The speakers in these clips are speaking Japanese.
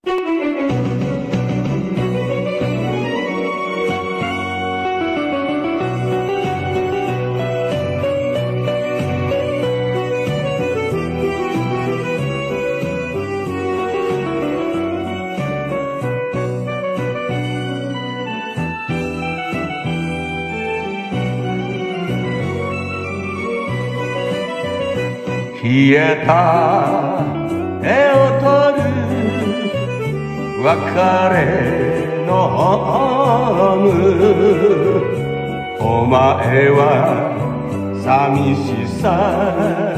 冷えた手を取る別れのホーム、お前は寂しさ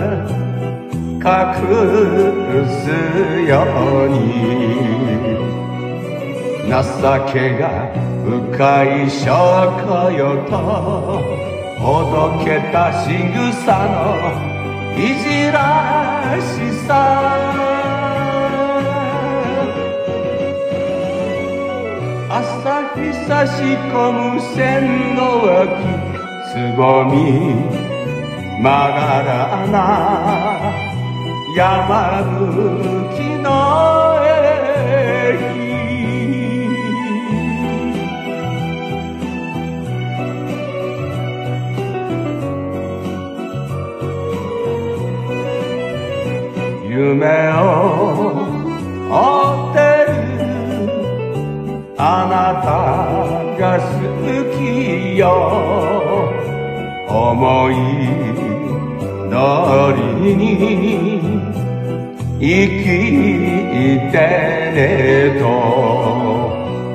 隠すように、情けが深い証拠よとほどけた仕草のいじらしさ、朝日差し込む線路脇、つぼみまがらな山吹きの駅、夢を追ってるあなたが好きよ、思い通りに生きてねと、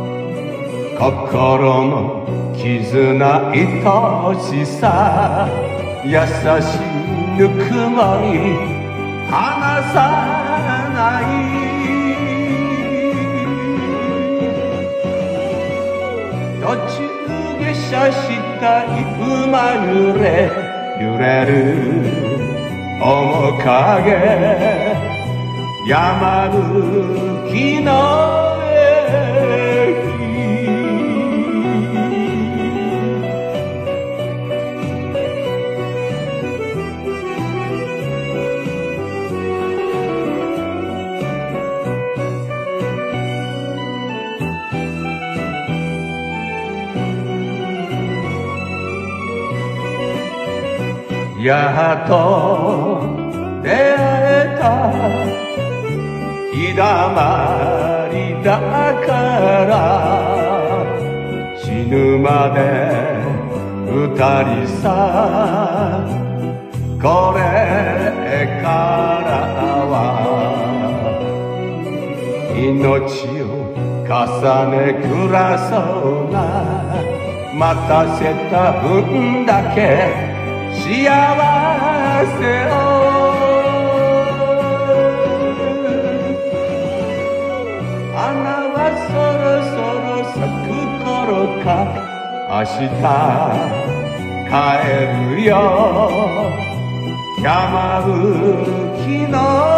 心の絆愛しさ優しいぬくもり離さない、途中下車したい馬揺れ揺れる面影、山吹きの駅、やっと出会えた日だまりだから死ぬまで二人さ、これからは命を重ね暮らそうな、待たせた分だけ幸せを、花はそろそろ咲く頃か、明日帰るよ山吹きの